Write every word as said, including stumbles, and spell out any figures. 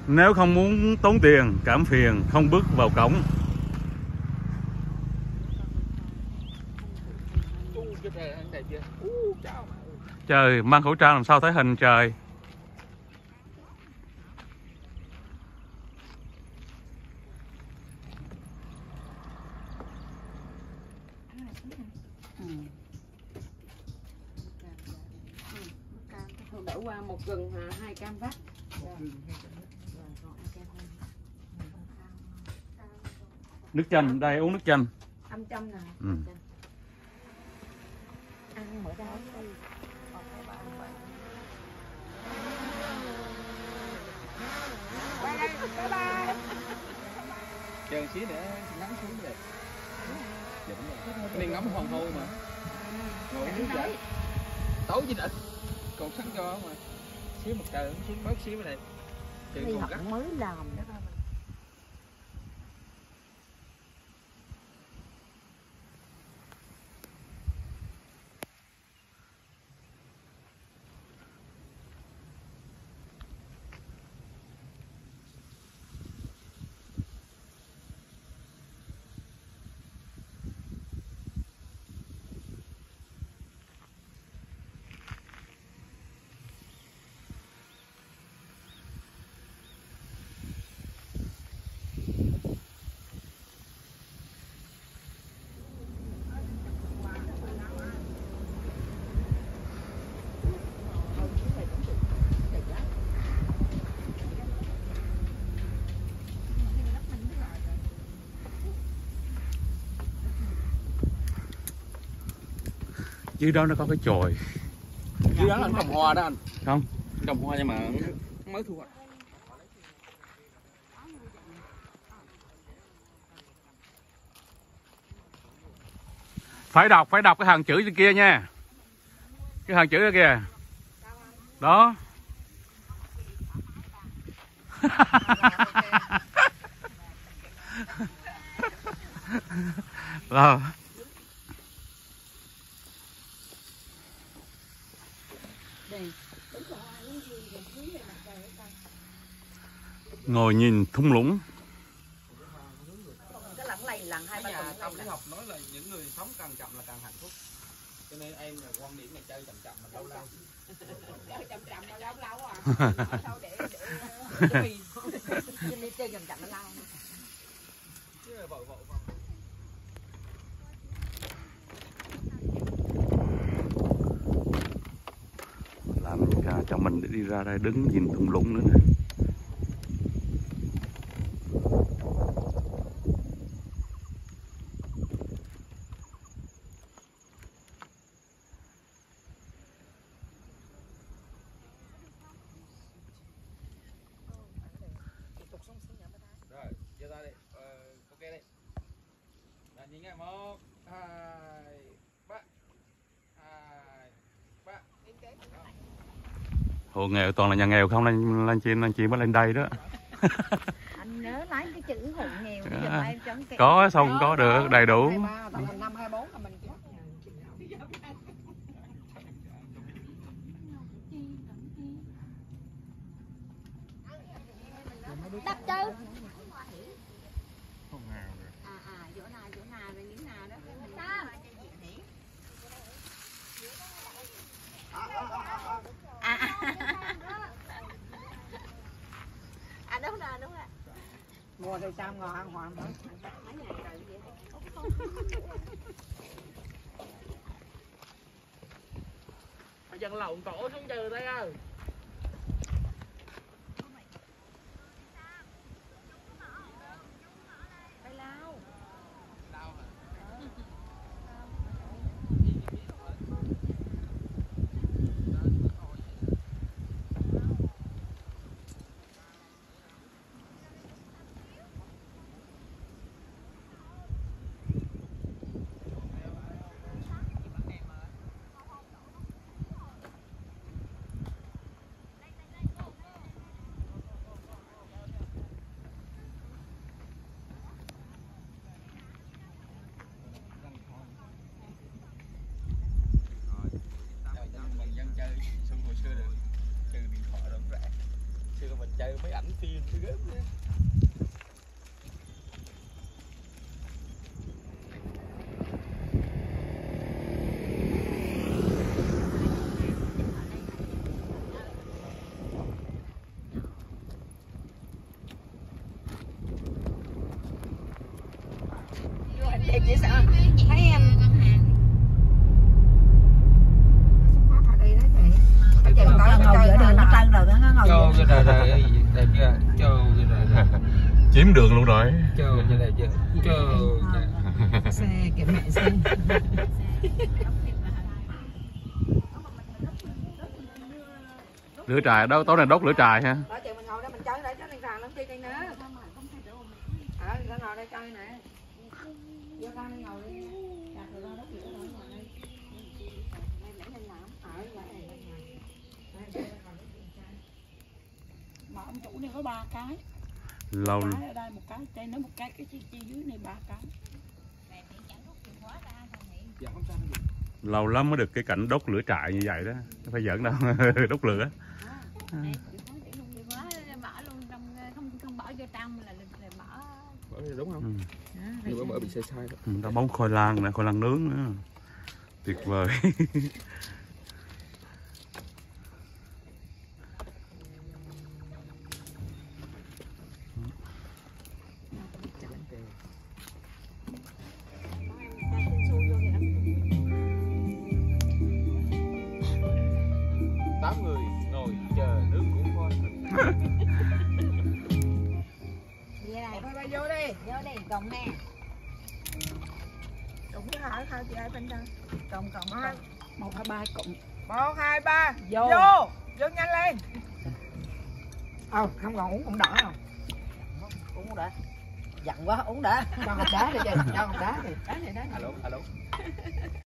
Nếu không muốn tốn tiền, cảm phiền, không bước vào cổng. Trời, mang khẩu trang làm sao thấy hình trời. Đỡ qua một gừng hai cam vắt. Nước chanh, đây uống nước chanh. Âm chanh nè. Ừ. Ăn mở đá. Bye bye. Bye bye. Chờ xíu nữa ngắm xuống vậy. Cái này ngắm hoàng hôn mà. Ngồi nước vậy. Tối gì đã. Còn sáng cho mà. Xíu một trời xuống bớt xíu này. Trời còn gắt mới làm đó. Dưới đó nó có cái chòi. Dưới đó là trồng hoa đó anh. Không? Trồng hoa nhưng mà mới thu hoạch. Phải đọc, phải đọc cái hàng chữ trên kia nha. Cái hàng chữ kia. Đó. Rồi. Ngồi nhìn thung lũng. Cái lặng này lặng hai ba tuần. Tâm lý học nói là những người sống càng chậm là càng hạnh phúc. Cho nên em là quan điểm này chơi chậm chậm mà lâu lâu. Chơi chậm chậm mà lâu lâu à. Sao để để cho nên chơi chậm chậm mà lâu. Chứ là vội vội vội. Làm cả cho mình để đi ra đây đứng nhìn thung lũng nữa nè. Rồi, giờ ra đi. Ờ, ok đi. Là nhìn nghe một, hai, ba, hai, ba. Hộ nghèo toàn là nhà nghèo không, lên lên chim lên chim mới lên đây đó. Anh nhớ lấy cái chữ hộ nghèo bây giờ em trắng kẹo. Có sao không có được, đầy đủ. Năm hai bốn là mình đắp chứ. À à chỗ nào chỗ nào rồi những nào đó. À à. À đúng rồi đúng rồi. Mua theo sao ngon ăn hoài mới. Dân lộn tổ xuống trừ đây ơi. xưa mình chơi mấy ảnh phim cái gớm đó. Đẹp dễ sợ. Thấy em ở đây đó chị. Ở chị có ngồi giữa đường nó trơn rồi đó, nó ngồi. Cho cái đời đời đẹp chưa? Cho cái đời đời. Chiếm đường luôn rồi. Cho cái đời chưa? Cho Xe kìa mẹ xe. Lửa trại đó, tối nay đốt lửa trại ha. Đó chị mình ngồi đó mình chơi đấy, nó lên sàn lắm kia đây nữa. Ờ, nó ngồi đây chơi nè. Vô ra đây ngồi đi. Đặt rồi đó đốt lửa rồi ngồi đây. Đây nhảy lên làm. Ở vậy đây. Mà ông chủ này có ba cái. Lâu Một cái ở đây, một cái trên đó, một cái cái chi chi dưới này ba cái. lâu lắm mới được cái cảnh đốt lửa trại như vậy đó, không phải giỡn đâu. Đốt lửa. Bỏ luôn trong không không bỏ vô trong là là bỏ. bỏ đi đúng không? Ừ. Nhưng mà mở bị sai sai đó. Ừ, ta bóng khoai lang nè, khoai lang nướng nữa, tuyệt vời. Tám người ngồi chờ nước của con. Vậy này, thôi bay vô đi. Vô đi, cộng nè. Cộng cái hỏi sao chị ai bên đây? Cộng cộng hai. Một hai ba cộng. Một hai ba. Vô. Vô. Vô nhanh lên. Ờ, không còn uống cũng đỡ không? Uống cũng đỡ. Giận quá uống đã. Cho hộp đá đi chị. Cho hộp đá đi. Đá này đá này. Alo, alo.